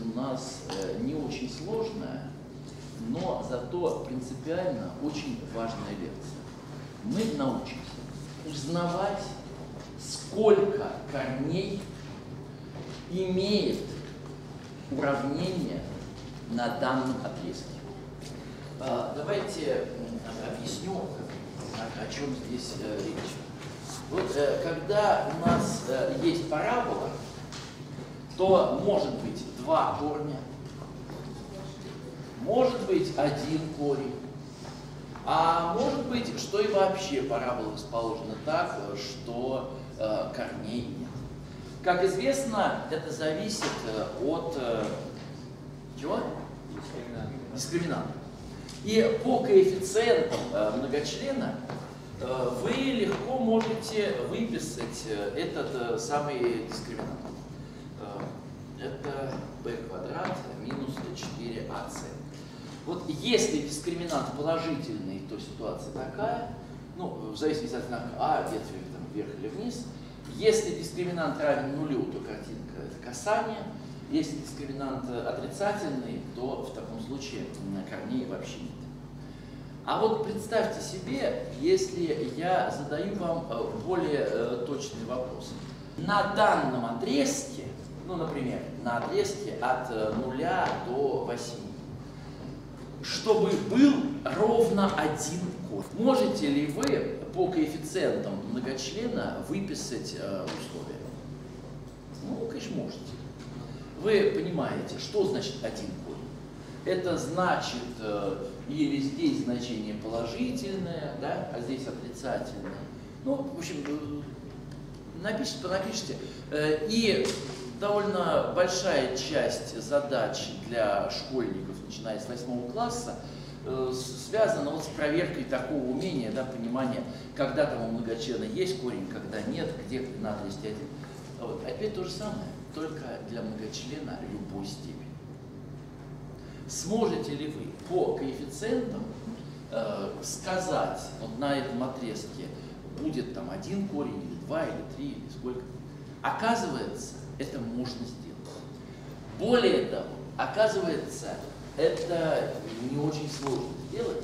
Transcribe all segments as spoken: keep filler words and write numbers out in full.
у нас не очень сложная, но зато принципиально очень важная лекция. Мы научимся узнавать, сколько корней имеет уравнение на данном отрезке. Давайте объясню, о чем здесь речь. Вот когда у нас есть парабола, то может быть два корня, может быть один корень, а может быть, что и вообще парабола расположена так, что э, корней нет. Как известно, это зависит от э, чего? Дискриминанта. И по коэффициентам э, многочлена э, вы легко можете выписать э, этот э, самый дискриминант. Э, это b квадрат минус четыре а c. Вот если дискриминант положительный, то ситуация такая, ну, в зависимости от знака А, ветви там, вверх или вниз. Если дискриминант равен нулю, то картинка это касание. Если дискриминант отрицательный, то в таком случае корней вообще нет. А вот представьте себе, если я задаю вам более точный вопрос. На данном отрезке, ну, например, на отрезке от нуля до восьми, чтобы был ровно один корень. Можете ли вы по коэффициентам многочлена выписать э, условия? Ну, конечно, можете. Вы понимаете, что значит один корень? Это значит, э, или здесь значение положительное, да, а здесь отрицательное. Ну, в общем, э, напишите, понапишите. Э, и довольно большая часть задач для школьников, начиная с восьмого класса, э, связана вот с проверкой такого умения, да, понимания, когда там у многочлена есть корень, когда нет, где на отрезке один. Вот. Опять то же самое, только для многочлена любой степени. Сможете ли вы по коэффициентам э, сказать, вот на этом отрезке будет там один корень, или два, или три, или сколько? Оказывается, это можно сделать. Более того, оказывается, это не очень сложно сделать.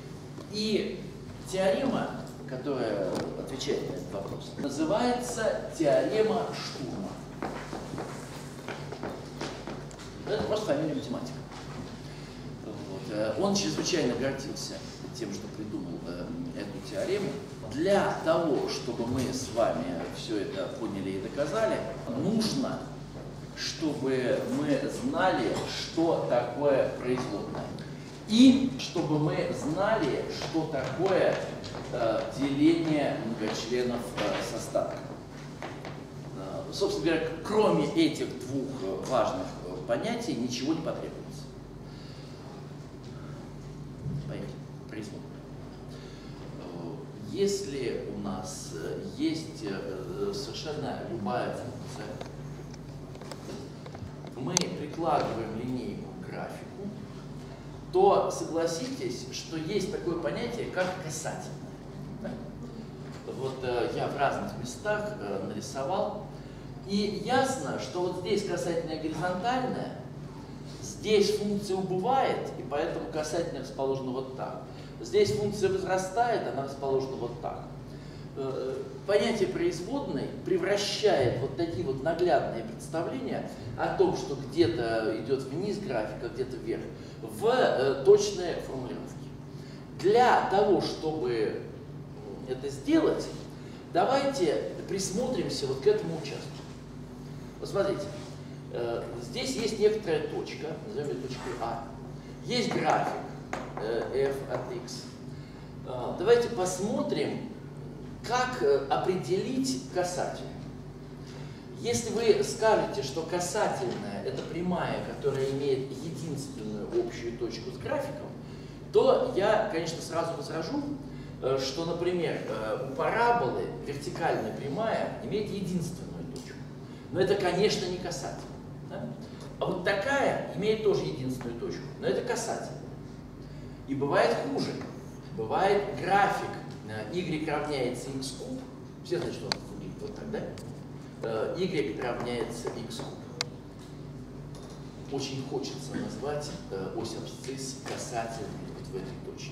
И теорема, которая отвечает на этот вопрос, называется теорема Штурма. Это просто фамилия математика. Вот. Он чрезвычайно гордился тем, что придумал эту теорему. Для того, чтобы мы с вами все это поняли и доказали, нужно, чтобы мы знали, что такое производная. И чтобы мы знали, что такое э, деление многочленов э, с остатком. Э, собственно говоря, кроме этих двух важных понятий ничего не потребуется. Поехали. Производная. Если у нас есть совершенно любая функция, мы прикладываем линейку к графику, то согласитесь, что есть такое понятие, как касательное. Да? Вот я в разных местах нарисовал, и ясно, что вот здесь касательное горизонтальное, здесь функция убывает, и поэтому касательное расположено вот так. Здесь функция возрастает, она расположена вот так. Понятие производной превращает вот такие вот наглядные представления о том, что где-то идет вниз график, а где-то вверх, в точные формулировки. Для того, чтобы это сделать, давайте присмотримся вот к этому участку. Посмотрите, здесь есть некоторая точка, назовем ее точкой А. Есть график f от x. Давайте посмотрим, как определить касательное. Если вы скажете, что касательная – это прямая, которая имеет единственную общую точку с графиком, то я, конечно, сразу возражу, что, например, у параболы вертикальная прямая имеет единственную точку. Но это, конечно, не касательная. Да? А вот такая имеет тоже единственную точку, но это касательная. И бывает хуже. Бывает график y равняется x куб. Все знают, что он выглядит вот так, да? Y равняется x куб. очень хочется назвать э, ось абсцисс касательной вот в этой точке.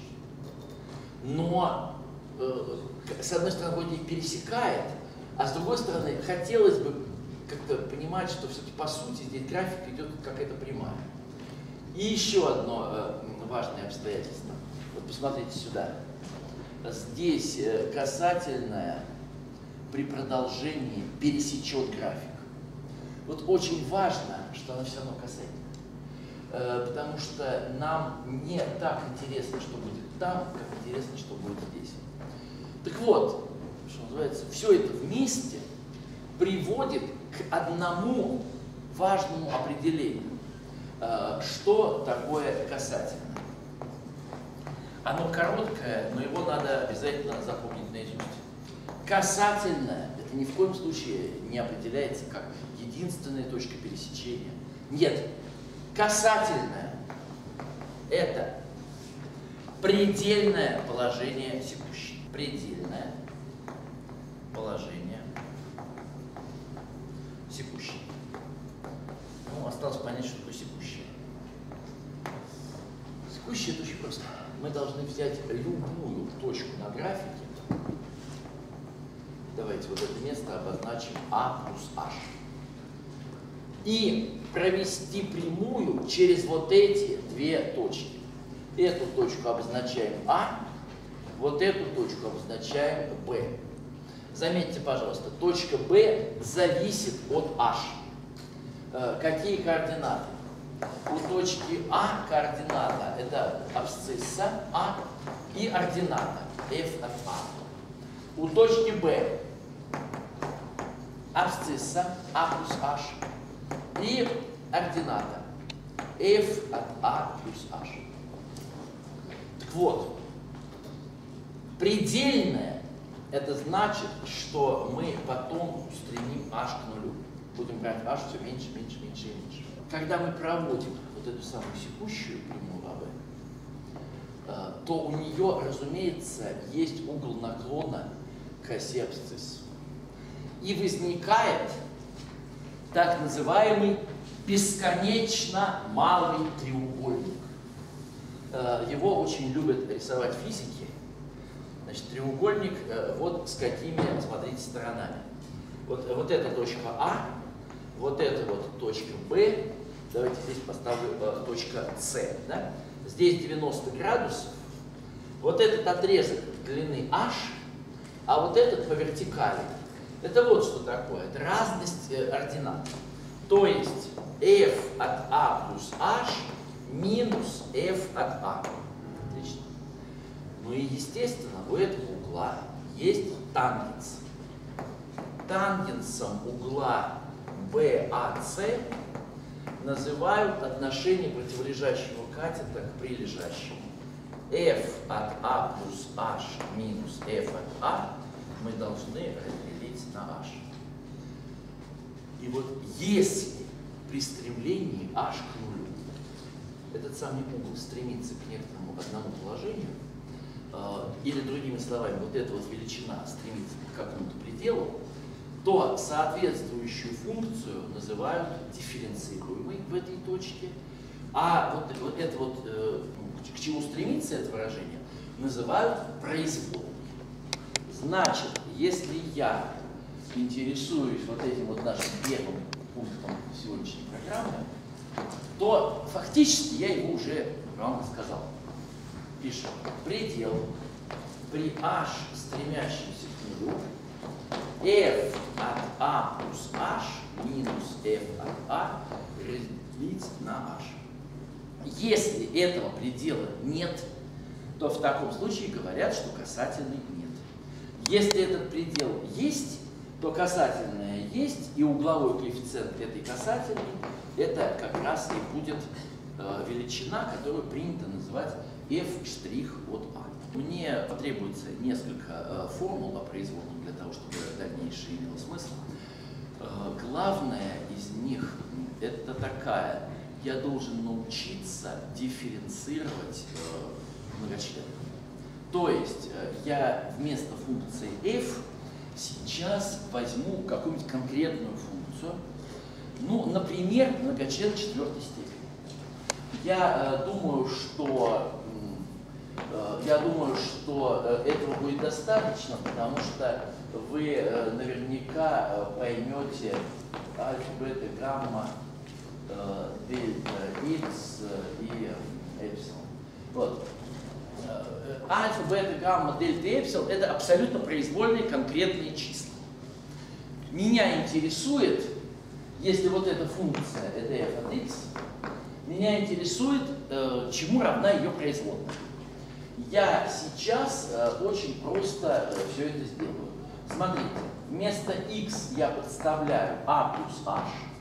Но э, с одной стороны, вроде их пересекает, а с другой стороны, хотелось бы как-то понимать, что все-таки по сути здесь график идет какая-то прямая. И еще одно э, важное обстоятельство. Вот посмотрите сюда. Здесь э, касательная при продолжении пересечет график. Вот очень важно, что она все равно касательная. Э, потому что нам не так интересно, что будет там, как интересно, что будет здесь. Так вот, что называется, все это вместе приводит к одному важному определению, что такое касательное. Оно короткое, но его надо обязательно запомнить наизусть. Касательное — это ни в коем случае не определяется как единственная точка пересечения. Нет, касательное — это предельное положение секущей. Предельное положение секущей. Ну, осталось понять, что такое секущее. Секущее — это очень просто. Мы должны взять любую точку на графике. Давайте вот это место обозначим А плюс H. И провести прямую через вот эти две точки. Эту точку обозначаем А, вот эту точку обозначаем Б. Заметьте, пожалуйста, точка Б зависит от H. Э, какие координаты? У точки А координата — это абсцисса А и ордината f от А. У точки Б абсцисса А плюс H и ордината f от А плюс H. Так вот, предельное — это значит, что мы потом устремим H к нулю. Будем брать H все меньше, меньше, меньше и меньше. Когда мы проводим вот эту самую секущую прямую АВ, то у нее, разумеется, есть угол наклона к оси абсцисс. И возникает так называемый бесконечно малый треугольник. Его очень любят рисовать физики. Значит, треугольник вот с какими, смотрите, сторонами. Вот, вот эта точка А, вот эта вот точка Б, давайте здесь поставлю э, точка С, да? Здесь девяносто градусов, вот этот отрезок длины H, а вот этот по вертикали. Это вот что такое, это разность э, ординат. То есть f от А плюс H минус f от А. Отлично. Ну и естественно, у этого угла есть тангенс. Тангенсом угла бэ а цэ называют отношение противолежащего катета к прилежащему. F от А плюс H минус f от А мы должны разделить на H. И вот если при стремлении H к нулю этот самый угол стремится к некоторому одному положению, или другими словами, вот эта вот величина стремится к какому-то пределу, то соответствующую функцию называют дифференцируемой в этой точке, а вот, вот это вот, э, к чему стремится это выражение, называют производной. Значит, если я интересуюсь вот этим вот нашим первым пунктом сегодняшней программы, то фактически я его уже вам сказал. Пишем: предел при h стремящемся к нулю f от А плюс H минус f от А разделить на H. Если этого предела нет, то в таком случае говорят, что касательной нет. Если этот предел есть, то касательное есть, и угловой коэффициент этой касательной — это как раз и будет э, величина, которую принято называть f' от А. Мне потребуется несколько э, формул о производном для того, чтобы дальнейшее имело смысл. Э, главная из них — это такая: я должен научиться дифференцировать э, многочлен. То есть э, я вместо функции f сейчас возьму какую-нибудь конкретную функцию, Ну, например, многочлен четвертой степени. Я э, думаю, что э, я думаю, что э, этого будет достаточно, потому что вы э, наверняка э, поймете альфа, бета, гамма, э, дельта, икс и эпсилон. Вот. Альфа, бета, гамма, дельта, эпсилон — это абсолютно произвольные конкретные числа. Меня интересует, если вот эта функция это f от x, меня интересует, э, чему равна ее производная. Я сейчас э, очень просто э, все это сделаю. Смотрите, вместо x я подставляю a плюс h.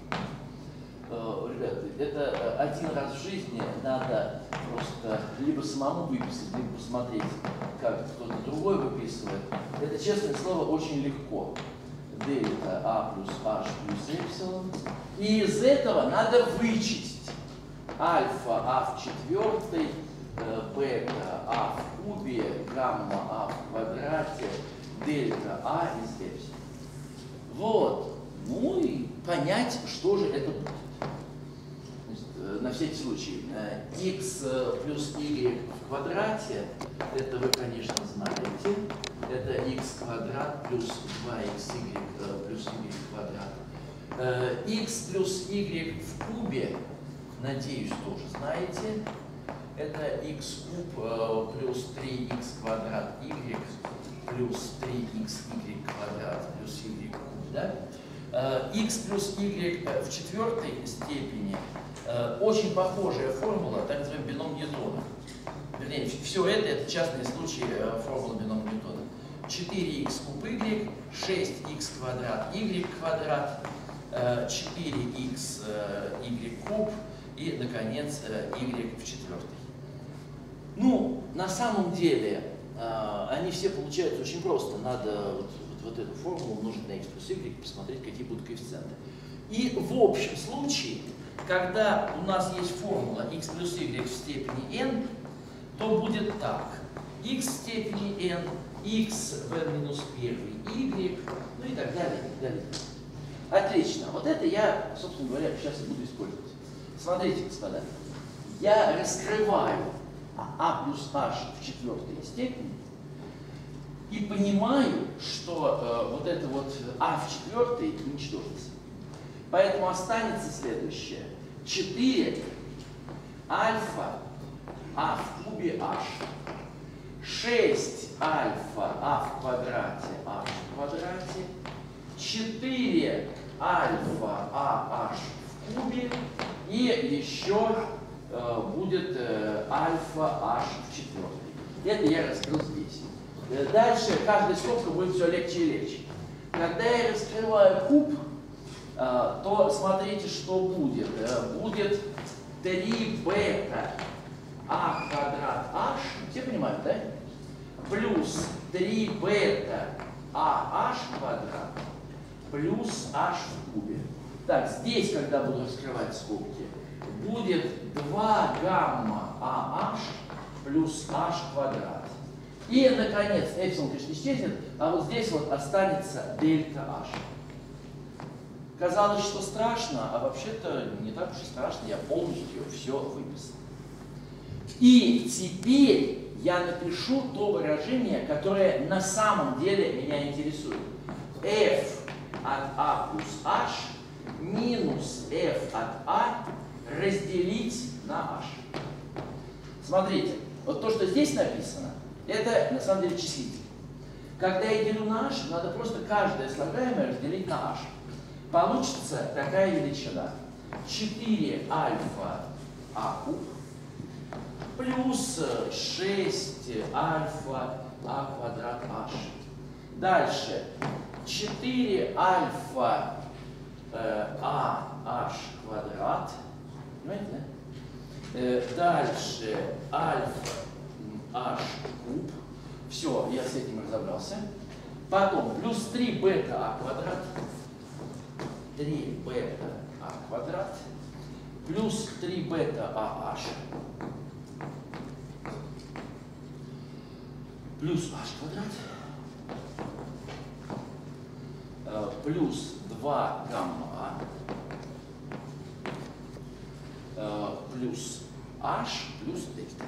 Э, ребята, это э, один раз в жизни надо просто либо самому выписать, либо посмотреть, как кто-то другой выписывает. Это, честное слово, очень легко. Дельта а плюс h плюс эпсилон. И из этого надо вычесть альфа а в четвертой, бета а в кубе, гамма а в квадрате, дельта а из эпсилон. Вот. Ну и понять, что же это будет. На всякий случай, x плюс y в квадрате, это вы, конечно, знаете. Это x квадрат плюс два икс y плюс y квадрат. X плюс y в кубе, надеюсь, тоже знаете. Это x куб плюс три икс квадрат y плюс три икс y квадрат плюс y куб. Да? X плюс y в четвертой степени. Очень похожая формула, так называемый бином Ньютона. Вернее, все это, это частные случаи формулы бинома Ньютона. четыре икс куб y, шесть икс квадрат y квадрат, четыре икс y куб и, наконец, y в четвертой. Ну, на самом деле, они все получаются очень просто. Надо вот, вот, вот эту формулу умножить на x плюс y, посмотреть, какие будут коэффициенты. И в общем случае, когда у нас есть формула x плюс y в степени n, то будет так. X в степени n, x в n минус один, y, ну и так далее, и так далее. Отлично. Вот это я, собственно говоря, сейчас и буду использовать. Смотрите, господа. Я раскрываю а плюс h в четвертой степени и понимаю, что э, вот это вот а в четвертой уничтожится. Поэтому останется следующее. четыре альфа а в кубе h. шесть альфа а в квадрате h в квадрате. четыре альфа а h в кубе. И еще э, будет э, альфа h в четвертой. Это я раскрыл здесь. Дальше каждая скобка будет все легче и легче. Когда я раскрываю куб, то смотрите, что будет. Будет три бета а квадрат h, все понимают, да? Плюс три бета а h квадрат плюс h в кубе. Так, здесь, когда буду раскрывать скобки, будет два гамма а h плюс h квадрат. И, наконец, эпсилон, конечно, исчезнет, а вот здесь вот останется дельта h. Казалось, что страшно, а вообще-то не так уж и страшно, я полностью все выписал. И теперь я напишу то выражение, которое на самом деле меня интересует. F от a плюс h минус f от a разделить на h. Смотрите, вот то, что здесь написано, это на самом деле числитель. Когда я делю на h, надо просто каждое слагаемое разделить на h. Получится такая величина. четыре альфа а куб плюс шесть альфа а квадрат h. Дальше четыре альфа э, а h квадрат. Понимаете, да? Э, дальше альфа h куб. Все, я с этим разобрался. Потом плюс три бета а квадрат. три бета а квадрат плюс три бета а h плюс h квадрат плюс два гамма а плюс h плюс дельта.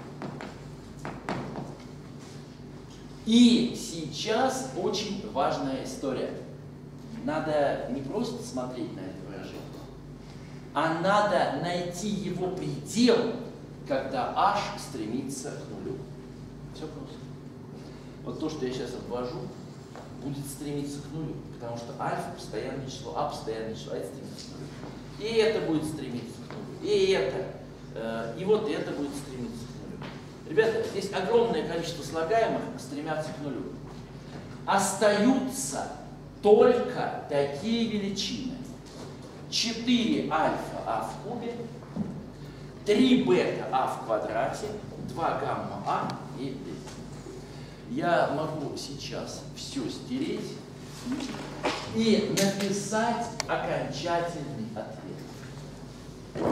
И сейчас очень важная история. Надо не просто смотреть на это выражение, а надо найти его предел, когда h стремится к нулю. Все просто. Вот то, что я сейчас обвожу, будет стремиться к нулю, потому что альфа постоянное число, а постоянное число, а это стремится к нулю. И это будет стремиться к нулю, и это, и вот это будет стремиться к нулю. Ребята, здесь огромное количество слагаемых стремятся к нулю. Остаются только такие величины. четыре альфа а в кубе, три бета а в квадрате, два гамма а и дельта. Я могу сейчас все стереть и написать окончательный ответ.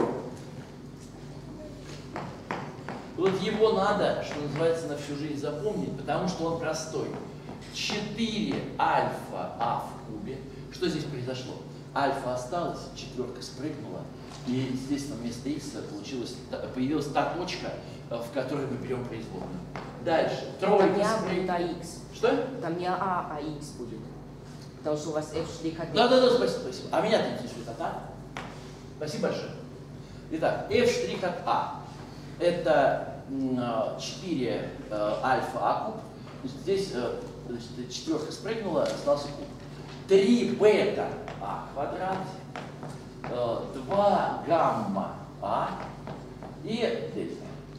Вот его надо, что называется, на всю жизнь запомнить, потому что он простой. четыре альфа а в кубе. Что здесь произошло? Альфа осталась, четверка спрыгнула, и, естественно, вместо х получилась, появилась та точка, в которой мы берем производную. Дальше. Тройка Там не а спрыгнула. будет, а х. Что? Там не а, а х будет. Потому что у вас f' от Да, да, да, спасибо, спасибо. А меня-то интересует от а. Спасибо большое. Итак, f' от а. Это четыре альфа а куб. Здесь значит, четверка спрыгнула, остался куб. три бета а квадрат, два гамма а и дельта.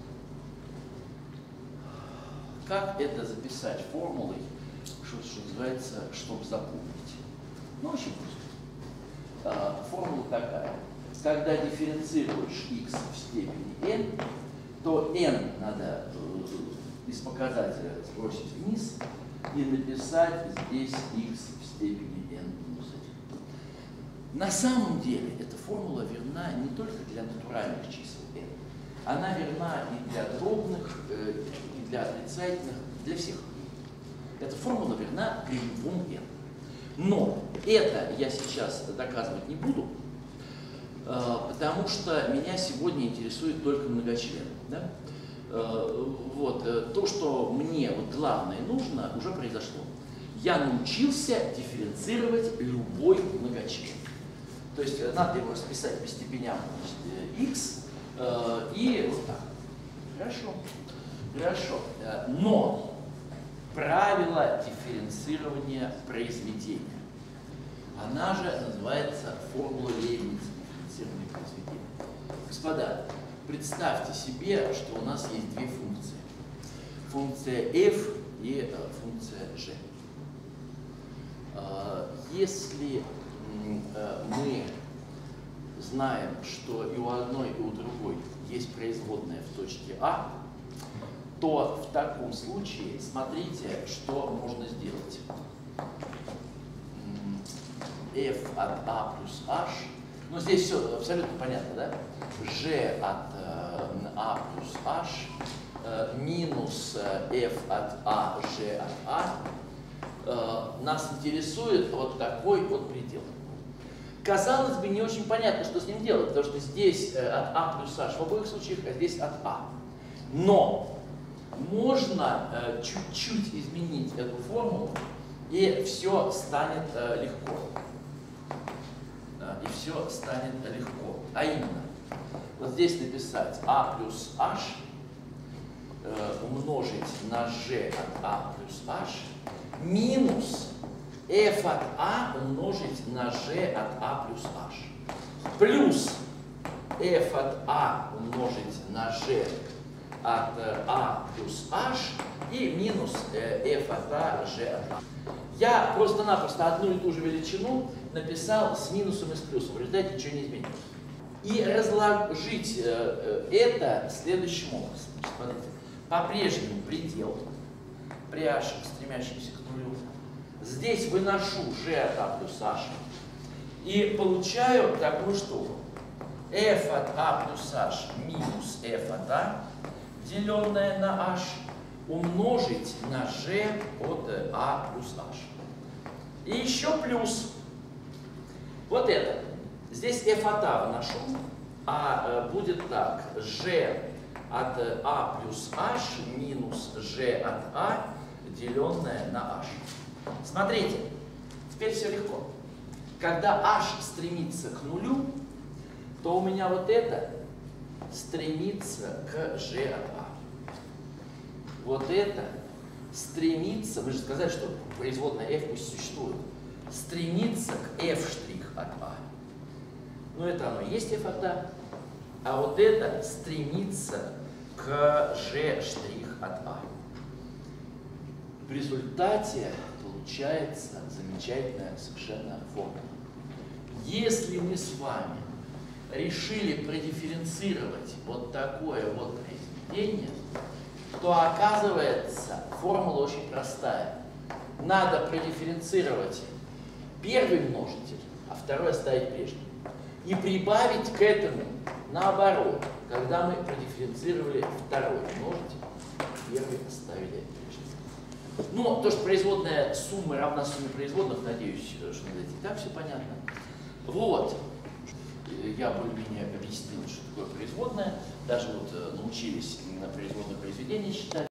Как это записать формулой, что, что называется, чтобы запомнить? Ну, очень просто. Формула такая. Когда дифференцируешь x в степени n, то n надо из показателя сбросить вниз и написать здесь x в степени n минус один. На самом деле эта формула верна не только для натуральных чисел n. Она верна и для дробных, и для отрицательных, для всех. Эта формула верна для любого n. Но это я сейчас доказывать не буду, потому что меня сегодня интересует только многочлен. Да? Вот, то, что мне вот главное нужно, уже произошло. Я научился дифференцировать любой многочлен. То есть надо его расписать по степеням значит, x и вот так. Хорошо. Хорошо. Но правило дифференцирования произведения. Она же называется формула Лейбница дифференцирования произведения. Господа, представьте себе, что у нас есть две функции. Функция f и функция g. Если мы знаем, что и у одной, и у другой есть производная в точке А, то в таком случае смотрите, что можно сделать. F от А плюс H. Ну, здесь все абсолютно понятно, да? G от э, А плюс H э, минус F от А, G от А. Э, нас интересует вот такой вот предел. Казалось бы, не очень понятно, что с ним делать, потому что здесь э, от А плюс H в обоих случаях, а здесь от А. Но можно э, чуть-чуть изменить эту формулу, и все станет э, легко. И все станет легко. А именно, вот здесь написать А плюс H э, умножить на G от А плюс H минус F от А умножить на G от А плюс H плюс F от А умножить на G от А плюс H и минус э, F от А, G от А. Я просто-напросто одну и ту же величину написал с минусом и с плюсом. В результате ничего не изменилось. И разложить э, это следующим образом. Смотрите. По-прежнему предел при h, стремящемся к нулю. Здесь выношу g от а плюс h и получаю такую штуку. F от а плюс h минус f от a, деленное на h, умножить на g от a плюс h. И еще плюс вот это. Здесь f от a выношу А будет так. G от А плюс H минус G от А, деленное на H. Смотрите, теперь все легко. Когда H стремится к нулю, то у меня вот это стремится к G от А. Вот это стремится, мы же сказали, что производная f пусть существует, стремится к f' от А. Ну это оно и есть f от А. А вот это стремится к G' от А. В результате получается замечательная совершенно формула. Если мы с вами решили продифференцировать вот такое вот произведение, то оказывается формула очень простая. Надо продифференцировать первый множитель, а второй оставить прежним. И прибавить к этому наоборот, когда мы продифференцировали второй множитель, первый оставили прежним. Ну, то, что производная сумма равна сумме производных, надеюсь, что и так все понятно. Вот. Я более-менее объяснил, что такое производная. Даже вот научились на производное произведение считать.